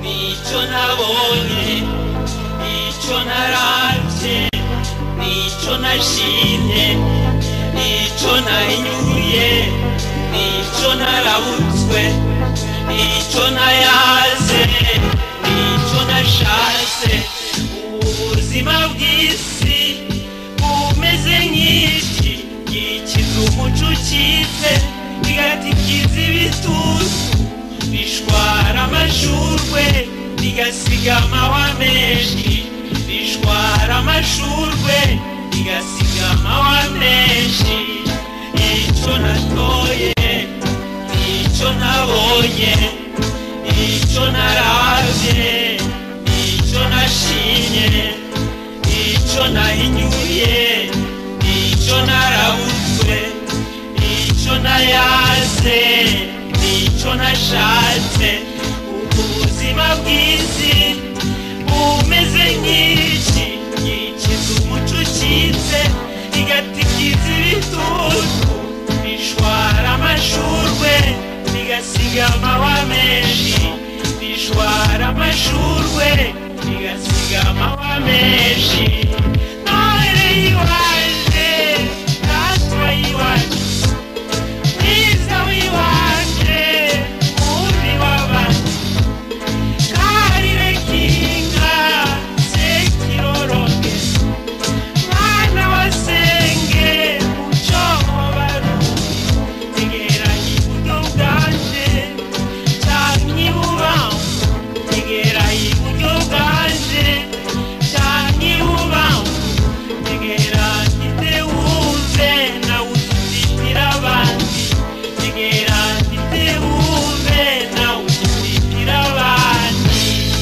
nicyo nabonye, nicyo naravye, nicyo nashimye, nicyo nahinyuye, nicyo narabutswe, nicyo nayaze, nicyo nashatse. Ubuzima bw'isi bumeze nk'iki gikiza umuco ukize, bigatikiza ibitutu, bishwara amashurwe bigasiga amahwa menshi, bishwara amashurwe bigasiga amahwa menshi. Icyo natoye, icyo nabonye, icyo naravye, icyo nashimye, icyo nahinyuye, icyo narabutswe, icyo nayaze, icyo nashatse. Ubuzima bw'isi bumeze nk'iki gikiza umuco ukize, bigatikiza ibitutu, bishwara amashurwe bigasiga amahwa menshi, bishwara amashurwe bigasiga amahwa menshi. None iwaje natwe iwacu, mwiza w'iwaje mubi w'abantu, karire kinga sekiroroge, mwana wa senge muco w'abarundi, tegera iburyo bwanje canke ibubamfu, tegera iburyo bwanje canke ibubamfu, tegera ntitewuze nawe uzitira abandi, tegera ntitewuze nawe uzitira abandi.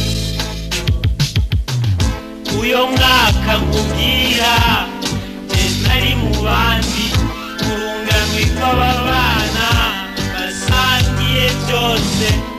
Uyo mwaka nkubwira je nari mu bandi, urunganwe kw'aba bana basangiye byose.